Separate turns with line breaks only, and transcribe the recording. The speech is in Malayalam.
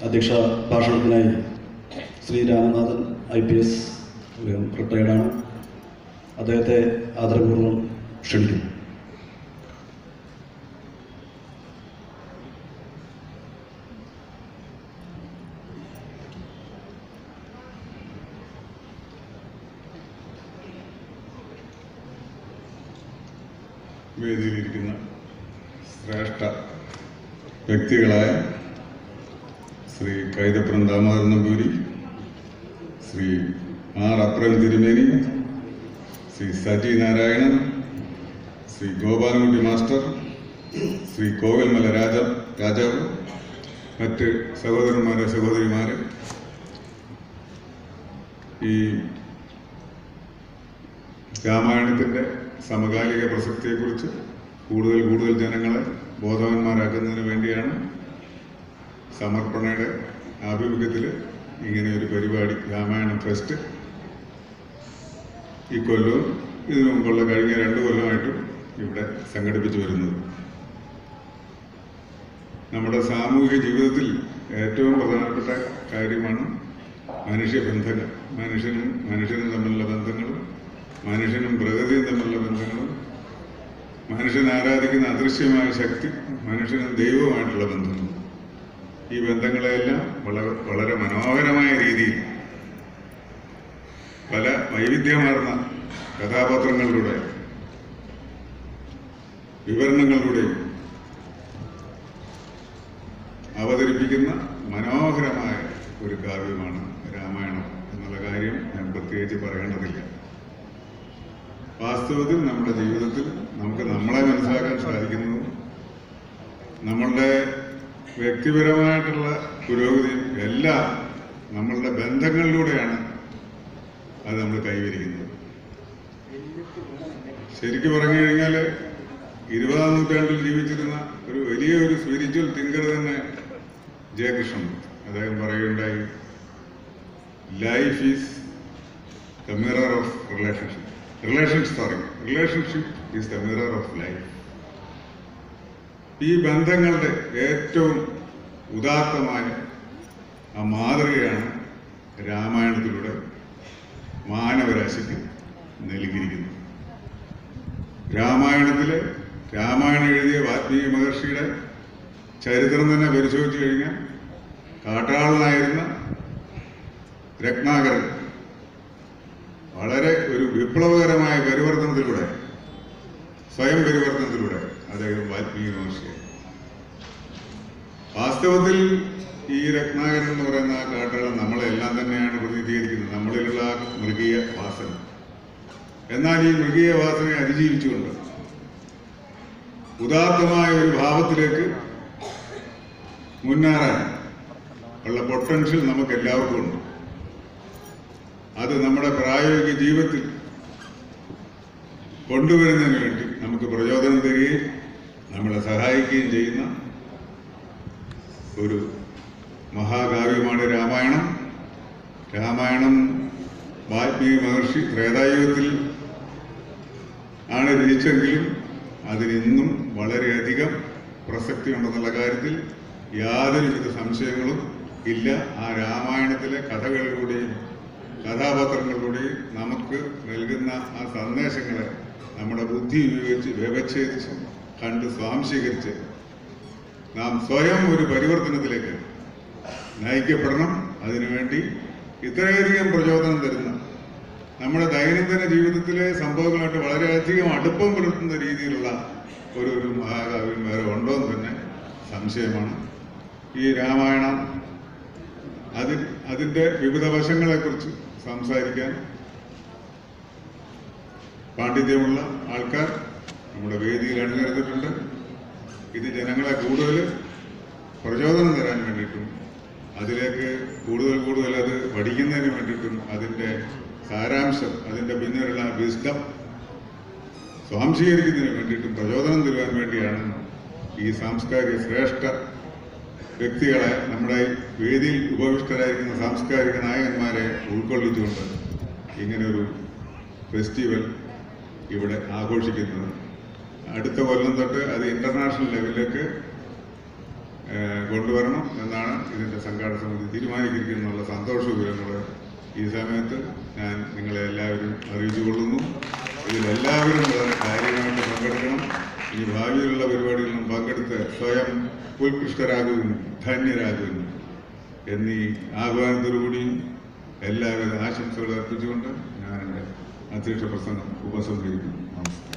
അധ്യക്ഷ ഭാഷണത്തിനായി ശ്രീ രാമനാഥൻ IPS റിട്ടയർഡാണ്. അദ്ദേഹത്തെ ആദരപൂർവ്വം ക്ഷണിക്കുന്നു.
വേദിയിലിരിക്കുന്ന ശ്രേഷ്ഠ വ്യക്തികളായ Shri K.T.Mohammad Namboori, Shri R. Aprem Thirumeni, Shri Saji Narayanan, Shri Gopalankutty master, Shri Kovilmala രാജാവ്, മറ്റ് സഹോദരന്മാരെ സഹോദരിമാരെ, ഈ രാമായണത്തിൻ്റെ സമകാലിക പ്രസക്തിയെക്കുറിച്ച് കൂടുതൽ ജനങ്ങളെ ബോധവാന്മാരാക്കുന്നതിന് വേണ്ടിയാണ് സമർപ്പണയുടെ ആഭിമുഖ്യത്തിൽ ഇങ്ങനെയൊരു പരിപാടി രാമായണ ഫെസ്റ്റ് ഈ കൊല്ലവും ഇതിനു മുമ്പുള്ള കഴിഞ്ഞ 2 കൊല്ലമായിട്ടും ഇവിടെ സംഘടിപ്പിച്ചു വരുന്നത്. നമ്മുടെ സാമൂഹിക ജീവിതത്തിൽ ഏറ്റവും പ്രധാനപ്പെട്ട കാര്യമാണ് മനുഷ്യബന്ധങ്ങൾ. മനുഷ്യനും തമ്മിലുള്ള ബന്ധങ്ങളും മനുഷ്യനും പ്രകൃതിയും തമ്മിലുള്ള ബന്ധങ്ങളും മനുഷ്യൻ ആരാധിക്കുന്ന അദൃശ്യമായ ശക്തി മനുഷ്യനും ദൈവവുമായിട്ടുള്ള ബന്ധങ്ങളും. ഈ ബന്ധങ്ങളെല്ലാം വളരെ മനോഹരമായ രീതിയിൽ പല വൈവിധ്യമാർന്ന കഥാപാത്രങ്ങളിലൂടെ വിവരണങ്ങളിലൂടെയും അവതരിപ്പിക്കുന്ന മനോഹരമായ ഒരു കാവ്യമാണ് രാമായണം എന്നുള്ള കാര്യം ഞാൻ പ്രത്യേകിച്ച് പറയേണ്ടതില്ല. വാസ്തവത്തിൽ നമ്മുടെ ജീവിതത്തിൽ നമുക്ക് നമ്മളെ മനസ്സിലാക്കാൻ സാധിക്കുന്നത് നമ്മളുടെ വ്യക്തിപരമായിട്ടുള്ള പുരോഗതിയും എല്ലാം നമ്മളുടെ ബന്ധങ്ങളിലൂടെയാണ് അത് നമ്മൾ കൈവരിക്കുന്നത്. ശരിക്കും പറഞ്ഞു കഴിഞ്ഞാൽ 20ാം നൂറ്റാണ്ടിൽ ജീവിച്ചിരുന്ന ഒരു വലിയൊരു സ്പിരിച്വൽ തിങ്കർ തന്നെ ജയകൃഷ്ണൻ അദ്ദേഹം പറയുകയുണ്ടായി, life is the mirror of relationship is the mirror of life. ഈ ബന്ധങ്ങളുടെ ഏറ്റവും ഉദാത്തമായ ആ മാതൃകയാണ് രാമായണത്തിലൂടെ മാനവരാശിക്ക് നൽകിയിരിക്കുന്നത്. രാമായണം എഴുതിയ വാൽമീകി മഹർഷിയുടെ ചരിത്രം തന്നെ പരിശോധിച്ചു കഴിഞ്ഞാൽ കാട്ടാളനായിരുന്ന രത്നാകരൻ വളരെ ഒരു വിപ്ലവകരമായ സ്വയം പരിവർത്തനത്തിലൂടെ അദ്ദേഹം വാൽമീകി മഹർഷിയെ. വാസ്തവത്തിൽ ഈ രത്നാകരൻ എന്ന് പറയുന്ന ആ കാട്ടാളൻ നമ്മളെല്ലാം തന്നെയാണ് പ്രതിനിധീകരിക്കുന്നത്, നമ്മളിലുള്ള ആ മൃഗീയ വാസന. എന്നാൽ ഈ മൃഗീയ വാസനയെ അതിജീവിച്ചുകൊണ്ട് ഉദാത്തമായ ഒരു ഭാവത്തിലേക്ക് മുന്നേറാൻ ഉള്ള പൊട്ടൻഷ്യൽ നമുക്ക് എല്ലാവർക്കും ഉണ്ട്. അത് നമ്മുടെ പ്രായോഗിക ജീവിതത്തിൽ കൊണ്ടുവരുന്നതിന് വേണ്ടി നമുക്ക് പ്രചോദനം തരികയും നമ്മളെ സഹായിക്കുകയും ചെയ്യുന്ന ഒരു മഹാകാവ്യമാണ് രാമായണം. രാമായണം വാൽമീകി മഹർഷി ത്രേതായുഗത്തിൽ ആണ് രചിച്ചെങ്കിലും അതിനിന്നും വളരെയധികം പ്രസക്തി ഉണ്ടെന്നുള്ള കാര്യത്തിൽ യാതൊരുവിധ സംശയങ്ങളും ഇല്ല. ആ രാമായണത്തിലെ കഥകളിലൂടെയും കഥാപാത്രങ്ങളിലൂടെയും നമുക്ക് നൽകുന്ന ആ സന്ദേശങ്ങളെ നമ്മുടെ ബുദ്ധി ഉപയോഗിച്ച് വ്യവച്ഛേദിച്ച് കണ്ട് സ്വാംശീകരിച്ച് നാം സ്വയം ഒരു പരിവർത്തനത്തിലേക്ക് നയിക്കപ്പെടണം. അതിനുവേണ്ടി ഇത്രയധികം പ്രചോദനം തരുന്ന നമ്മുടെ ദൈനംദിന ജീവിതത്തിലെ സംഭവങ്ങളായിട്ട് വളരെയധികം അടുപ്പം പുലർത്തുന്ന രീതിയിലുള്ള ഒരു മഹാകാവ്യം വേറെ ഉണ്ടോ എന്ന് തന്നെ സംശയമാണ്. ഈ രാമായണം അതിൻ്റെ വിവിധ വശങ്ങളെക്കുറിച്ച് സംസാരിക്കാൻ പാണ്ഡിത്യമുള്ള ആൾക്കാർ നമ്മുടെ വേദിയിൽ അണിനിരന്നിട്ടുണ്ട്. ഇത് ജനങ്ങളെ കൂടുതൽ പ്രചോദനം തരാൻ വേണ്ടിയിട്ടും അതിലേക്ക് കൂടുതൽ അത് പഠിക്കുന്നതിന് വേണ്ടിയിട്ടും അതിൻ്റെ സാരാംശം, അതിൻ്റെ പിന്നിലുള്ള വിസ്ഡം സ്വാംശീകരിക്കുന്നതിന് വേണ്ടിയിട്ടും പ്രചോദനം തരുവാൻ വേണ്ടിയാണ് ഈ സാംസ്കാരിക ശ്രേഷ്ഠ വ്യക്തികളെ, നമ്മുടെ വേദിയിൽ ഉപവിഷ്ടരായിരിക്കുന്ന സാംസ്കാരിക നായകന്മാരെ ഉൾക്കൊള്ളിച്ചുകൊണ്ട് ഇങ്ങനെയൊരു ഫെസ്റ്റിവൽ ഇവിടെ ആഘോഷിക്കുന്നത്. അടുത്ത കൊല്ലം തൊട്ട് അത് ഇൻ്റർനാഷണൽ ലെവലിലേക്ക് കൊണ്ടുവരണം എന്നാണ് ഇതിൻ്റെ സംഘാടക സമിതി തീരുമാനിച്ചിരിക്കുന്നുള്ള സന്തോഷ വിവരങ്ങൾ ഈ സമയത്ത് ഞാൻ നിങ്ങളെ എല്ലാവരും അറിയിച്ചുകൊള്ളുന്നു. ഇതിലെല്ലാവരും വളരെ കാര്യമായിട്ട് പങ്കെടുക്കണം. ഈ ഭാവിയിലുള്ള പരിപാടികളിലും പങ്കെടുത്ത് സ്വയം ഉത്കൃഷ്ടരാകുകയും ധന്യരാകുകയും എന്നീ ആഹ്വാനത്തോടുകൂടി എല്ലാവരും ആശംസകൾ അർപ്പിച്ചുകൊണ്ട് ഞാൻ എൻ്റെ അധ്യക്ഷ പ്രസംഗം ഉപസംഹരിക്കുന്നു. നമസ്കാരം.